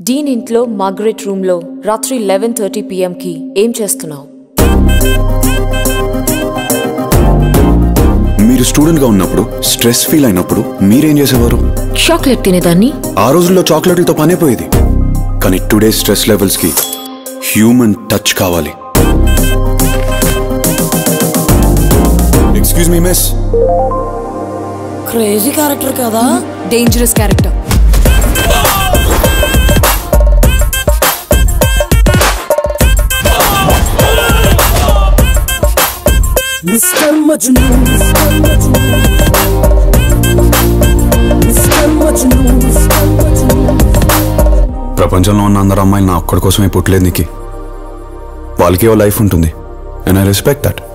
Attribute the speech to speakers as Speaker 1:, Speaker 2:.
Speaker 1: డీన్ ఇంట్లో మార్గరెట్ రూమ్లో రాత్రి 11:30 PM ఏం చేస్తున్నావు?
Speaker 2: మీరు స్టూడెంట్గా ఉన్నప్పుడు స్ట్రెస్ ఫీల్ అయినప్పుడు మీరేం చేసేవారు?
Speaker 1: చాక్లెట్ తినేదాన్ని.
Speaker 2: ఆ రోజుల్లో చాక్లెట్లతో పనైపోయేది. కానీ టుడే స్ట్రెస్ లెవెల్స్కి హ్యూమన్ టచ్ కావాలి. Excuse me miss.
Speaker 3: Crazy character కదా?
Speaker 1: Dangerous character.
Speaker 3: Mister Majnu, mister Majnu.
Speaker 2: ప్రపంచంలో ఉన్న అందరు అమ్మాయిలు నా ఒక్కడి కోసమే పుట్టలేదు. నీకు వాళ్ళకి ఓ లైఫ్ ఉంటుంది. And I respect that.